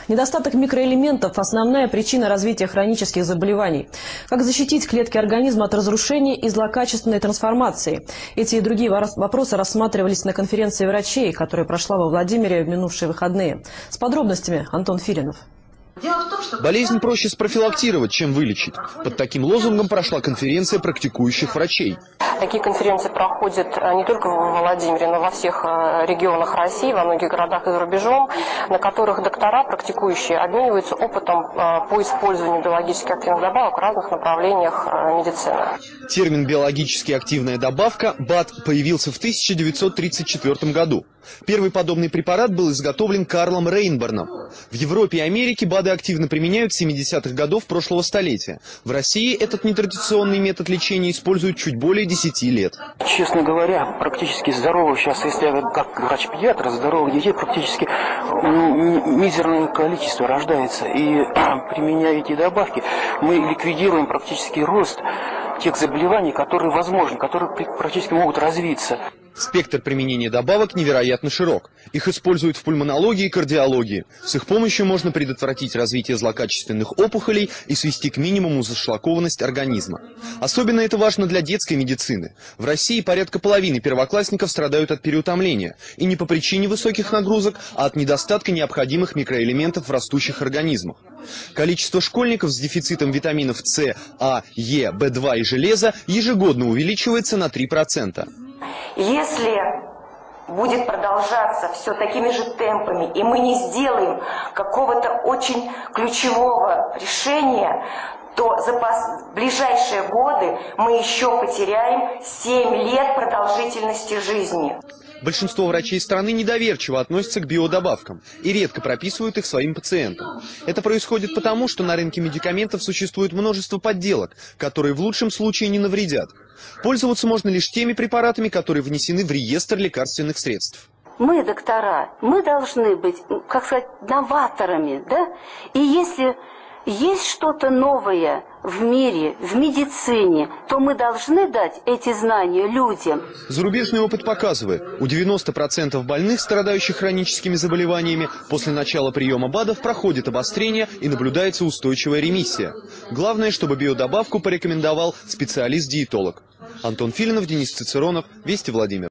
Недостаток микроэлементов – основная причина развития хронических заболеваний. Как защитить клетки организма от разрушения и злокачественной трансформации? Эти и другие вопросы рассматривались на конференции врачей, которая прошла во Владимире в минувшие выходные. С подробностями Антон Филинов. Болезнь проще спрофилактировать, чем вылечить. Под таким лозунгом прошла конференция практикующих врачей. Такие конференции проходят не только в Владимире, но во всех регионах России, во многих городах и за рубежом, на которых доктора, практикующие, обмениваются опытом по использованию биологически активных добавок в разных направлениях медицины. Термин «биологически активная добавка» БАД появился в 1934 году. Первый подобный препарат был изготовлен Карлом Рейнборном. В Европе и Америке БАДы активно применяют с 70-х годов прошлого столетия. В России этот нетрадиционный метод лечения используют чуть более 10 лет. Честно говоря, практически здоровых сейчас, если я как врач-педиатр, здоровых детей практически мизерное количество рождается. И применяя эти добавки, мы ликвидируем практически рост тех заболеваний, которые возможны, которые практически могут развиться. Спектр применения добавок невероятно широк. Их используют в пульмонологии и кардиологии. С их помощью можно предотвратить развитие злокачественных опухолей и свести к минимуму зашлакованность организма. Особенно это важно для детской медицины. В России порядка половины первоклассников страдают от переутомления. И не по причине высоких нагрузок, а от недостатка необходимых микроэлементов в растущих организмах. Количество школьников с дефицитом витаминов С, А, Е, В2 и железа ежегодно увеличивается на 3%. Если будет продолжаться все такими же темпами, и мы не сделаем какого-то очень ключевого решения, то за ближайшие годы мы еще потеряем 7 лет продолжительности жизни. Большинство врачей страны недоверчиво относятся к биодобавкам и редко прописывают их своим пациентам. Это происходит потому, что на рынке медикаментов существует множество подделок, которые в лучшем случае не навредят. Пользоваться можно лишь теми препаратами, которые внесены в реестр лекарственных средств. Мы, доктора, мы должны быть, как сказать, новаторами, да? И если есть что-то новое в мире, в медицине, то мы должны дать эти знания людям. Зарубежный опыт показывает, у 90% больных, страдающих хроническими заболеваниями, после начала приема БАДов проходит обострение и наблюдается устойчивая ремиссия. Главное, чтобы биодобавку порекомендовал специалист-диетолог. Антон Филинов, Денис Цицеронов, Вести Владимир.